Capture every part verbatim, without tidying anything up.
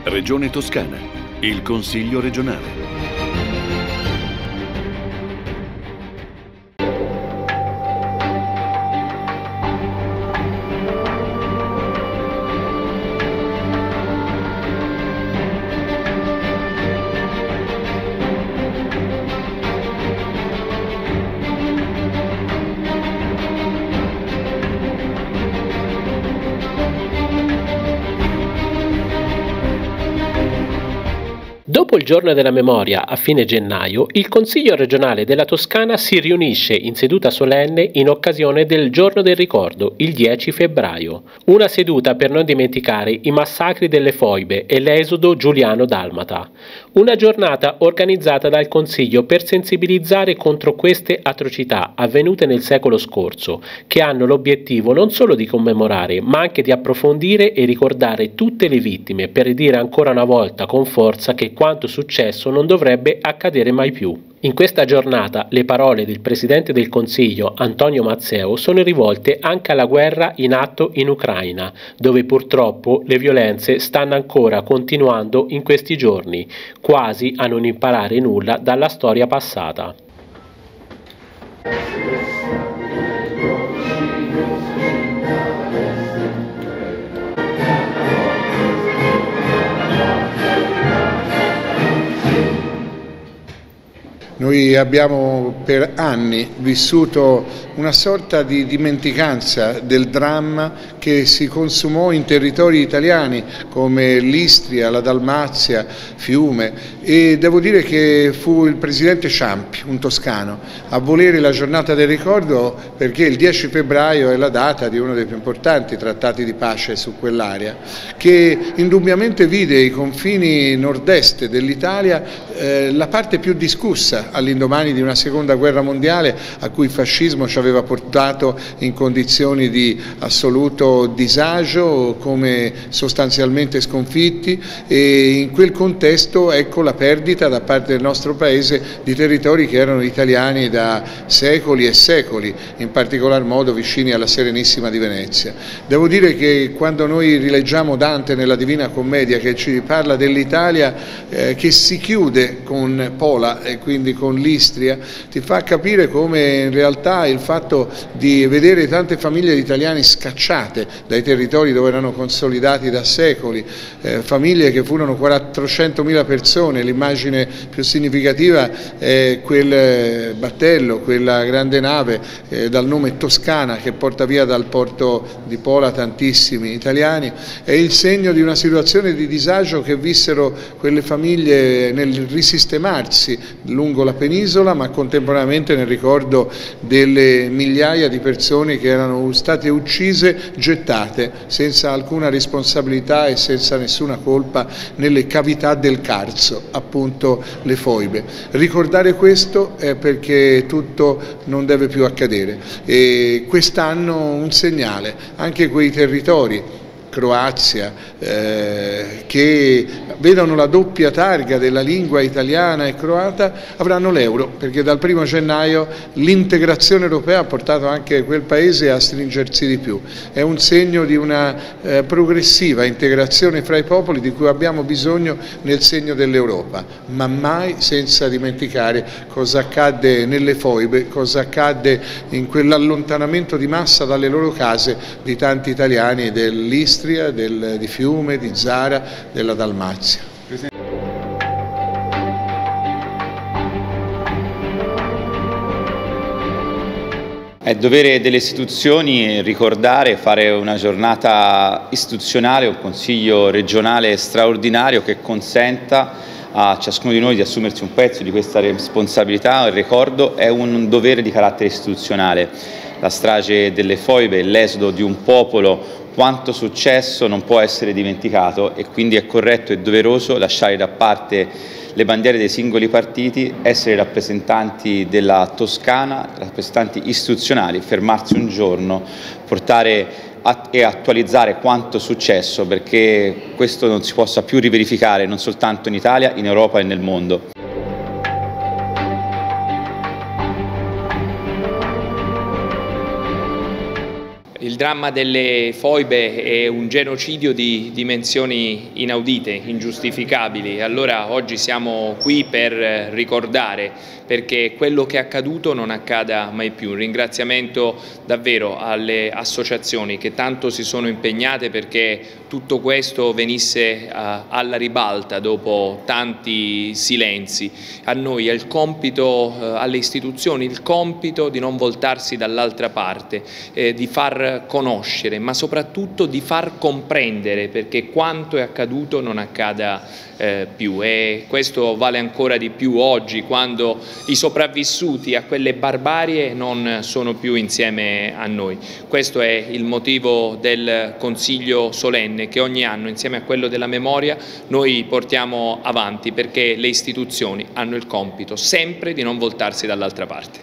Regione Toscana, il Consiglio regionale. Dopo il Giorno della Memoria a fine gennaio, il Consiglio regionale della Toscana si riunisce in seduta solenne in occasione del Giorno del Ricordo, il dieci febbraio. Una seduta per non dimenticare i massacri delle foibe e l'esodo giuliano-dalmata. Una giornata organizzata dal Consiglio per sensibilizzare contro queste atrocità avvenute nel secolo scorso, che hanno l'obiettivo non solo di commemorare, ma anche di approfondire e ricordare tutte le vittime per dire ancora una volta con forza che quanto successo non dovrebbe accadere mai più. In questa giornata le parole del Presidente del Consiglio Antonio Mazzeo sono rivolte anche alla guerra in atto in Ucraina, dove purtroppo le violenze stanno ancora continuando in questi giorni, quasi a non imparare nulla dalla storia passata. Noi abbiamo per anni vissuto una sorta di dimenticanza del dramma che si consumò in territori italiani come l'Istria, la Dalmazia, Fiume, e devo dire che fu il presidente Ciampi, un toscano, a volere la giornata del ricordo perché il dieci febbraio è la data di uno dei più importanti trattati di pace su quell'area, che indubbiamente vide i confini nord-est dell'Italia eh, la parte più discussa all'indomani di una seconda guerra mondiale a cui il fascismo ci aveva portato in condizioni di assoluto disagio, come sostanzialmente sconfitti, e in quel contesto ecco la perdita da parte del nostro paese di territori che erano italiani da secoli e secoli, in particolar modo vicini alla Serenissima di Venezia. Devo dire che quando noi rileggiamo Dante nella Divina Commedia, che ci parla dell'Italia eh, che si chiude con Pola e quindi con l'Istria, ti fa capire come in realtà il fatto di vedere tante famiglie di italiani scacciate dai territori dove erano consolidati da secoli, eh, famiglie che furono quattrocentomila persone, l'immagine più significativa è quel battello, quella grande nave eh, dal nome Toscana che porta via dal porto di Pola tantissimi italiani, è il segno di una situazione di disagio che vissero quelle famiglie nel risistemarsi lungo la penisola, ma contemporaneamente nel ricordo delle migliaia di persone che erano state uccise, gettate senza alcuna responsabilità e senza nessuna colpa nelle cavità del Carso, appunto le foibe. Ricordare questo è perché tutto non deve più accadere, e quest'anno un segnale, anche quei territori Croazia, eh, che vedono la doppia targa della lingua italiana e croata, avranno l'euro, perché dal primo gennaio l'integrazione europea ha portato anche quel paese a stringersi di più. È un segno di una eh, progressiva integrazione fra i popoli di cui abbiamo bisogno nel segno dell'Europa, ma mai senza dimenticare cosa accadde nelle foibe, cosa accadde in quell'allontanamento di massa dalle loro case di tanti italiani dell'Istria, Del, di Fiume, di Zara, della Dalmazia. È dovere delle istituzioni ricordare, fare una giornata istituzionale, un consiglio regionale straordinario che consenta a ciascuno di noi di assumersi un pezzo di questa responsabilità. Il ricordo è un dovere di carattere istituzionale. La strage delle foibe, l'esodo di un popolo, quanto successo non può essere dimenticato, e quindi è corretto e doveroso lasciare da parte le bandiere dei singoli partiti, essere rappresentanti della Toscana, rappresentanti istituzionali, fermarsi un giorno, portare e attualizzare quanto successo, perché questo non si possa più riverificare non soltanto in Italia, in Europa e nel mondo. Il dramma delle foibe è un genocidio di dimensioni inaudite, ingiustificabili. Allora oggi siamo qui per ricordare, perché quello che è accaduto non accada mai più. Un ringraziamento davvero alle associazioni che tanto si sono impegnate perché tutto questo venisse uh, alla ribalta dopo tanti silenzi. A noi è il compito, uh, alle istituzioni, il compito di non voltarsi dall'altra parte, eh, di far conoscere, ma soprattutto di far comprendere, perché quanto è accaduto non accada Eh, più, e questo vale ancora di più oggi, quando i sopravvissuti a quelle barbarie non sono più insieme a noi. Questo è il motivo del Consiglio solenne che ogni anno, insieme a quello della memoria, noi portiamo avanti, perché le istituzioni hanno il compito sempre di non voltarsi dall'altra parte.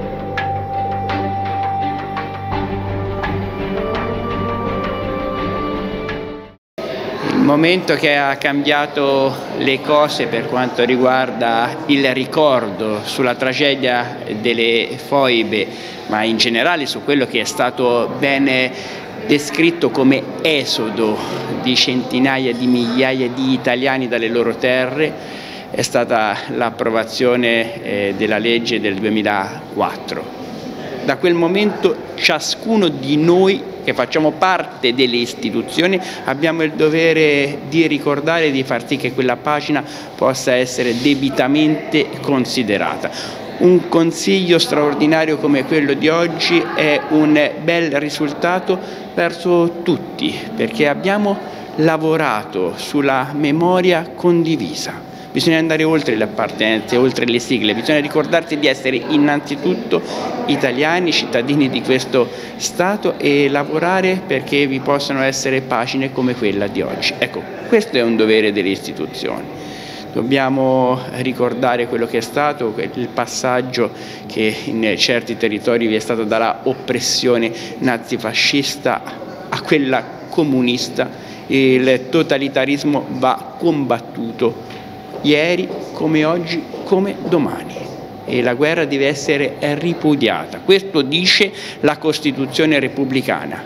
Il momento che ha cambiato le cose per quanto riguarda il ricordo sulla tragedia delle foibe, ma in generale su quello che è stato ben descritto come esodo di centinaia di migliaia di italiani dalle loro terre, è stata l'approvazione eh, della legge del duemilaquattro. Da quel momento ciascuno di noi che facciamo parte delle istituzioni abbiamo il dovere di ricordare e di far sì che quella pagina possa essere debitamente considerata. Un consiglio straordinario come quello di oggi è un bel risultato verso tutti, perché abbiamo lavorato sulla memoria condivisa. Bisogna andare oltre le appartenenze, oltre le sigle, bisogna ricordarsi di essere innanzitutto italiani, cittadini di questo Stato, e lavorare perché vi possano essere pagine come quella di oggi. Ecco, questo è un dovere delle istituzioni. Dobbiamo ricordare quello che è stato, il passaggio che in certi territori vi è stato dalla oppressione nazifascista a quella comunista. Il totalitarismo va combattuto ieri come oggi come domani, e la guerra deve essere ripudiata. Questo dice la Costituzione repubblicana.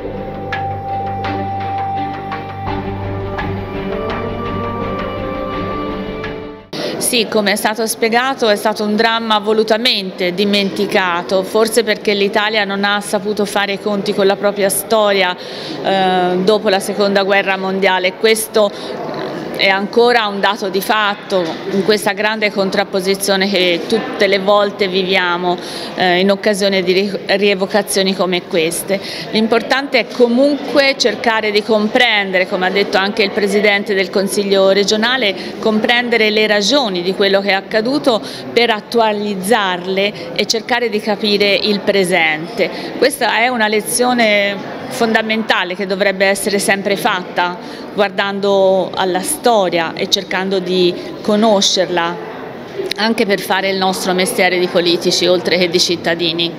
Sì, come è stato spiegato, è stato un dramma volutamente dimenticato, forse perché l'Italia non ha saputo fare i conti con la propria storia eh, dopo la Seconda Guerra Mondiale. Questo è ancora un dato di fatto in questa grande contrapposizione che tutte le volte viviamo eh, in occasione di rievocazioni come queste. L'importante è comunque cercare di comprendere, come ha detto anche il Presidente del Consiglio regionale, comprendere le ragioni di quello che è accaduto per attualizzarle e cercare di capire il presente. Questa è una lezione fondamentale che dovrebbe essere sempre fatta, guardando alla storia e cercando di conoscerla, anche per fare il nostro mestiere di politici oltre che di cittadini.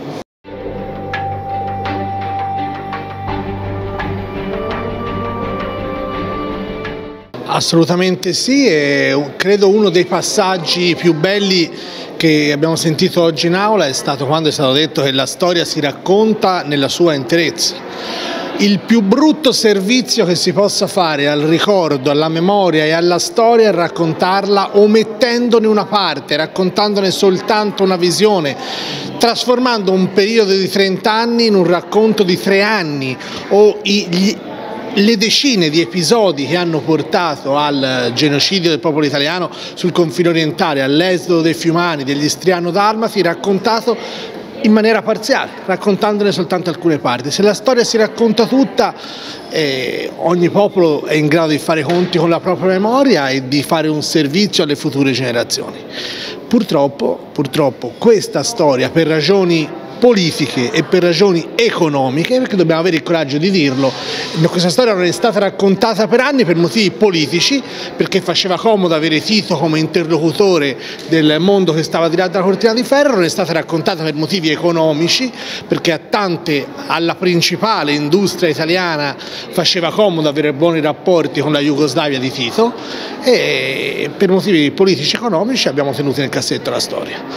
Assolutamente sì, è credo uno dei passaggi più belli che abbiamo sentito oggi in aula è stato quando è stato detto che la storia si racconta nella sua interezza. Il più brutto servizio che si possa fare al ricordo, alla memoria e alla storia è raccontarla omettendone una parte, raccontandone soltanto una visione, trasformando un periodo di trent'anni in un racconto di tre anni o i, gli, le decine di episodi che hanno portato al genocidio del popolo italiano sul confine orientale, all'esodo dei Fiumani, degli Istriano-Dalmati, raccontato in maniera parziale, raccontandone soltanto alcune parti. Se la storia si racconta tutta, eh, ogni popolo è in grado di fare conti con la propria memoria e di fare un servizio alle future generazioni. Purtroppo, purtroppo questa storia, per ragioni politiche e per ragioni economiche, perché dobbiamo avere il coraggio di dirlo, questa storia non è stata raccontata per anni per motivi politici, perché faceva comodo avere Tito come interlocutore del mondo che stava tirando la cortina di ferro, non è stata raccontata per motivi economici, perché a tante, alla principale industria italiana faceva comodo avere buoni rapporti con la Jugoslavia di Tito, e per motivi politici e economici abbiamo tenuto nel cassetto la storia.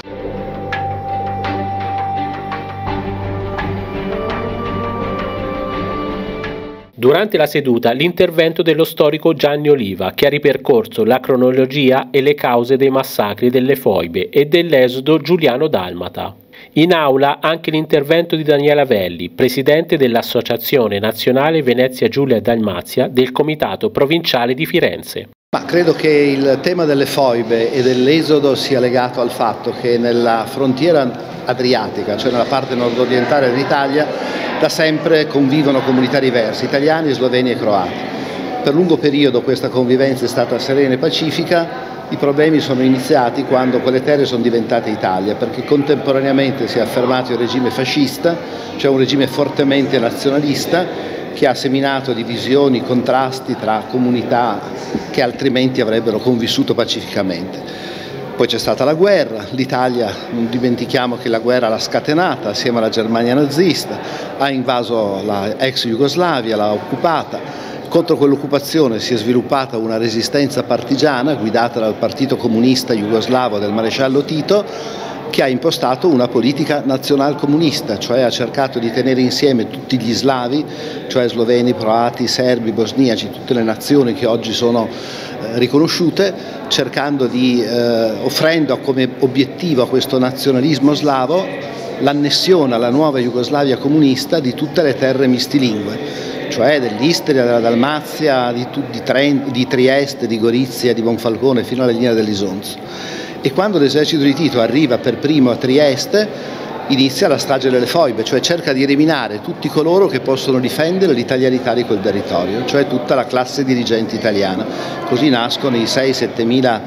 Durante la seduta l'intervento dello storico Gianni Oliva, che ha ripercorso la cronologia e le cause dei massacri delle foibe e dell'esodo giuliano-dalmata. In aula anche l'intervento di Daniela Velli, presidente dell'Associazione Nazionale Venezia Giulia e Dalmazia del Comitato Provinciale di Firenze. Ma credo che il tema delle foibe e dell'esodo sia legato al fatto che nella frontiera adriatica, cioè nella parte nord-orientale dell'Italia, da sempre convivono comunità diverse, italiani, sloveni e croati. Per lungo periodo questa convivenza è stata serena e pacifica. I problemi sono iniziati quando quelle terre sono diventate Italia, perché contemporaneamente si è affermato il regime fascista, cioè un regime fortemente nazionalista che ha seminato divisioni, contrasti tra comunità che altrimenti avrebbero convissuto pacificamente. Poi c'è stata la guerra, l'Italia, non dimentichiamo che la guerra l'ha scatenata assieme alla Germania nazista, ha invaso la ex Jugoslavia, l'ha occupata. Contro quell'occupazione si è sviluppata una resistenza partigiana guidata dal Partito Comunista Jugoslavo del maresciallo Tito, che ha impostato una politica nazionalcomunista, cioè ha cercato di tenere insieme tutti gli slavi, cioè sloveni, croati, serbi, bosniaci, tutte le nazioni che oggi sono eh, riconosciute, cercando di, eh, offrendo come obiettivo a questo nazionalismo slavo l'annessione alla nuova Jugoslavia comunista di tutte le terre mistilingue, cioè dell'Istria, della Dalmazia, di, di, Trent, di Trieste, di Gorizia, di Monfalcone fino alla linea dell'Isonzo. E quando l'esercito di Tito arriva per primo a Trieste inizia la strage delle foibe, cioè cerca di eliminare tutti coloro che possono difendere l'italianità di quel territorio, cioè tutta la classe dirigente italiana. Così nascono i sei sette mila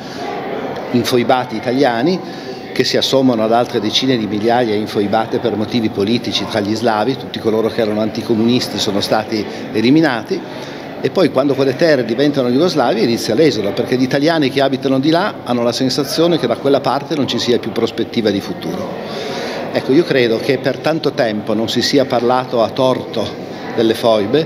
infoibati italiani che si assommano ad altre decine di migliaia infoibate per motivi politici tra gli slavi, tutti coloro che erano anticomunisti sono stati eliminati. E poi quando quelle terre diventano Jugoslavia inizia l'esodo, perché gli italiani che abitano di là hanno la sensazione che da quella parte non ci sia più prospettiva di futuro. Ecco, io credo che per tanto tempo non si sia parlato a torto delle foibe,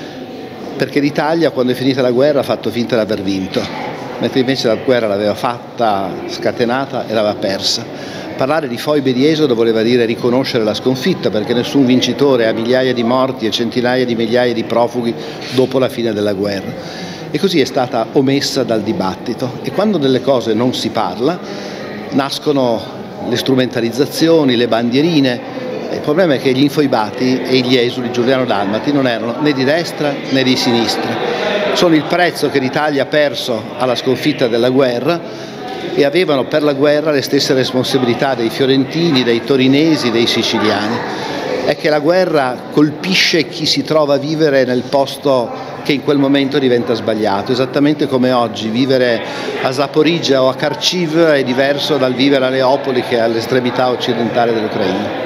perché l'Italia quando è finita la guerra ha fatto finta di aver vinto, mentre invece la guerra l'aveva fatta scatenata e l'aveva persa. Parlare di foibe di esodo voleva dire riconoscere la sconfitta, perché nessun vincitore ha migliaia di morti e centinaia di migliaia di profughi dopo la fine della guerra. E così è stata omessa dal dibattito. E quando delle cose non si parla, nascono le strumentalizzazioni, le bandierine. Il problema è che gli infoibati e gli esuli giuliano-dalmati non erano né di destra né di sinistra. Sono il prezzo che l'Italia ha perso alla sconfitta della guerra, e avevano per la guerra le stesse responsabilità dei fiorentini, dei torinesi, dei siciliani. È che la guerra colpisce chi si trova a vivere nel posto che in quel momento diventa sbagliato, esattamente come oggi vivere a Zaporizhzhia o a Kharkiv è diverso dal vivere a Leopoli, che è all'estremità occidentale dell'Ucraina.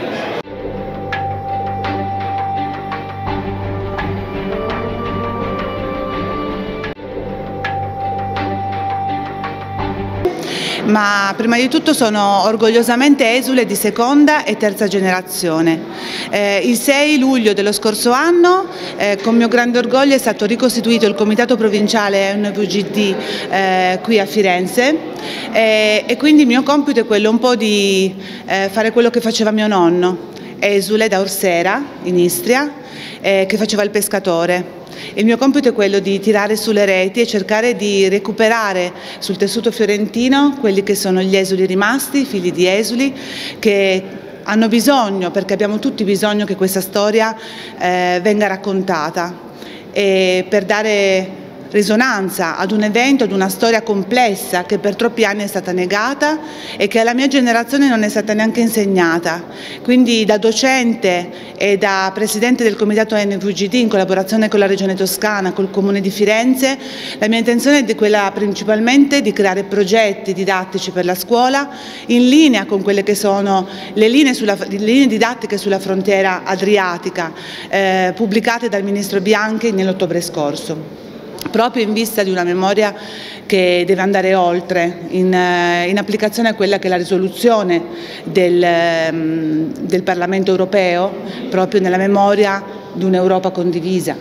Ma prima di tutto sono orgogliosamente esule di seconda e terza generazione. Eh, il sei luglio dello scorso anno eh, con mio grande orgoglio è stato ricostituito il Comitato Provinciale N V G D eh, qui a Firenze eh, e quindi il mio compito è quello un po' di eh, fare quello che faceva mio nonno, esule da Orsera in Istria, eh, che faceva il pescatore. Il mio compito è quello di tirare sulle reti e cercare di recuperare sul tessuto fiorentino quelli che sono gli esuli rimasti, i figli di esuli, che hanno bisogno, perché abbiamo tutti bisogno che questa storia eh, venga raccontata, e per dare risonanza ad un evento, ad una storia complessa che per troppi anni è stata negata e che alla mia generazione non è stata neanche insegnata. Quindi da docente e da presidente del comitato N V G D in collaborazione con la Regione Toscana, col Comune di Firenze, la mia intenzione è quella principalmente di creare progetti didattici per la scuola in linea con quelle che sono le linee, sulla, le linee didattiche sulla frontiera adriatica eh, pubblicate dal Ministro Bianchi nell'ottobre scorso, proprio in vista di una memoria che deve andare oltre, in, in applicazione a quella che è la risoluzione del, del Parlamento europeo, proprio nella memoria di un'Europa condivisa.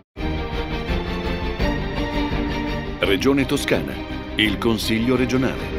Regione Toscana, il Consiglio regionale.